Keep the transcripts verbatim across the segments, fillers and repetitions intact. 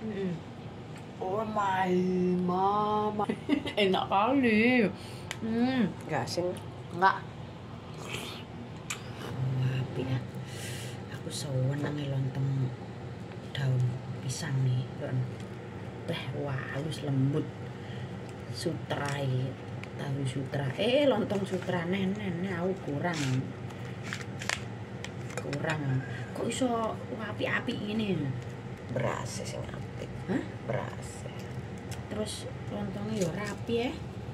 Mm. Oh my mama. Enak kali. Hmm. Gak asin? Enggak. Tapi ya, aku seneng lontong daun pisang nih, kan. Beh, wah, halus lembut. Sutrai, tahu sutra. Eh, lontong sutra nenen, aku kurang. Kurang. Kok iso api-api ini? Beras sing apik. Hah? Beras. Terus lontongnya ya rapi ya.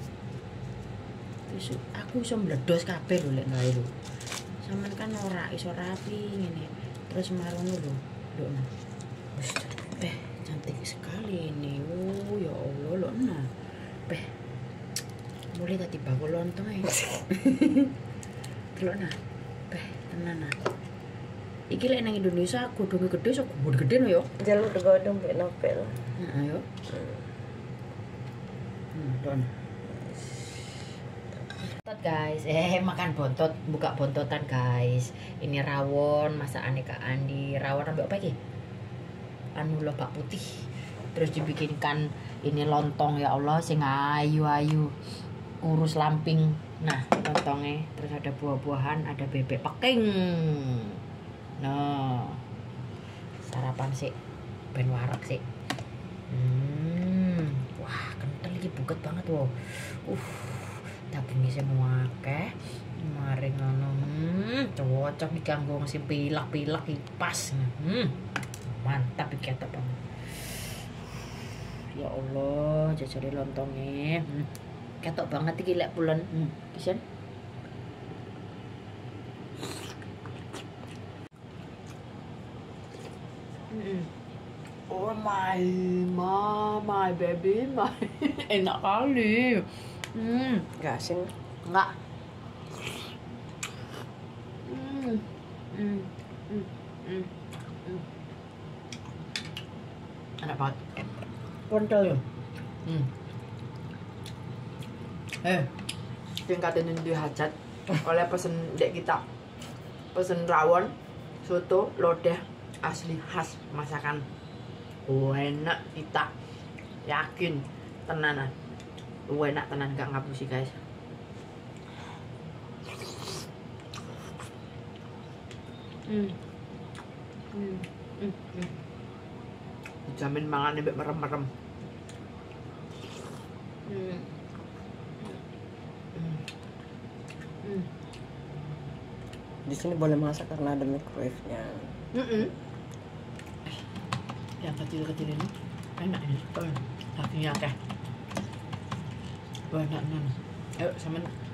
Terus aku iso meledos kabeh lho lek gawe lho. Sampeyan kan ora iso rapi ngene. Terus marono lho. Lho nah. Wis beh cantik sekali ini. Oh ya Allah lho nah. Beh. Mulai tadi bakul lontong ae. Delok nah. Beh tenan nah. Iki lek nang Indonesia godhonge gedhe sok gede gede no yo. Jalur godhong mbek Nobel. Heeh yo. Hmm, don. Bontot guys, eh makan bontot, buka bontotan guys. Ini rawon, masakane Kak Andi. Rawon ambek apa iki? Anu lobak putih. Terus dibikinkan ini lontong ya Allah sing ayu-ayu. Kurus lamping. Nah, lontongnya terus ada buah-buahan, ada bebek peking. Nah. Sarapan sih. Ben warak sih. Hmm. Wah, kental iki buket banget loh. Uh. Dagingnya semua akeh. Mari ngono. Hmm, cocok dikanggo sing pilak-pilak iki pas. Hmm. Mantap iki ketok banget. Ya Allah, jajare lontongnya. Hmm. Ketok banget iki lek pulen. Hmm, pisan. Mm. Oh my mama, my baby, my. Enak kali. Hmm. Gak asin? Enggak. Hmm. Hmm. Hmm. Hmm. Hmm. Enak banget. Kental ya? Hmm. Eh, tingkatin di hajat. Oleh pesen dek kita. Pesen rawon, soto, lodeh asli khas masakan. Oh, enak kita. Yakin tenanan. Oh, enak tenan gak ngapusi guys. Hmm. Hmm. Hmm. Hmm. Dijamin mangan mbek merem-merem. Hmm. Hmm. Hmm. Di sini boleh masak karena ada microwave-nya. Mm -mm. Yang kecil-kecil ini enak ini. Oh, dagingnya akeh. Wah, enak, enak. Ayo, sama